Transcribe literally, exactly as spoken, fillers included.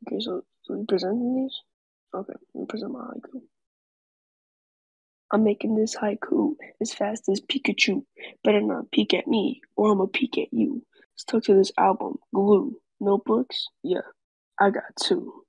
Okay, so so you presenting these? Okay, let me present my haiku. I'm making this haiku as fast as Pikachu. Better not peek at me, or I'ma peek at you. Stuck to this album, glue. Notebooks? Yeah, I got two.